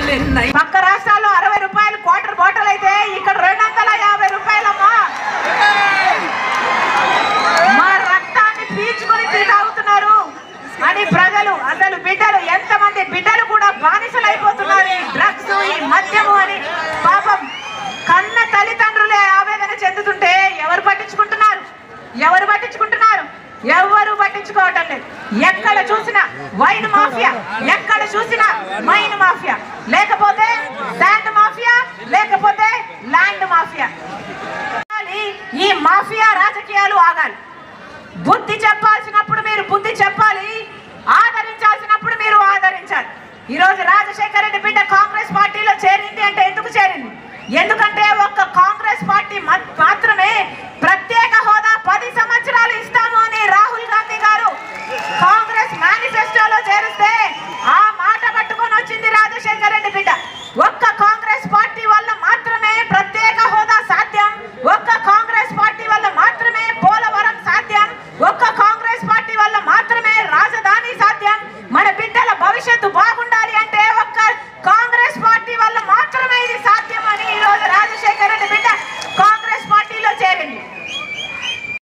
పక్క రాష్ట్రాల్లో 60 రూపాయలు క్వార్టర్ బాటిల్ అయితే ఇక్కడ 250 రూపాయలమ్మా. మా రక్తాన్ని పీల్చుకొని తాగుతున్నారు అని ప్రజలు, అసలు బిడ్డలు, ఎంతమంది బిడ్డలు కూడా బానిసలు అయిపోతున్నారు ఈ డ్రగ్స్, ఈ మద్యము అని. పాపం కన్న తల్లిదండ్రులే ఆవేదన చెందుతుంటే ఎవరు పట్టించుకుంటున్నారు? ఎవరు పట్టించుకుంటున్నారు? ఎవరు పట్టించుకోవటం లేదు. ఎక్కడ చూసినా వైన్ మాఫియా, ఎక్కడ చూసినా మైన్ మాఫియా, లేకపోతే శాండ్ మాఫియా, లేకపోతే ల్యాండ్ మాఫియా. ఈ మాఫియా రాజకీయాలు ఆగాలి. బుద్ధి చెప్పాల్సినప్పుడు మీరు బుద్ధి చెప్పాలి.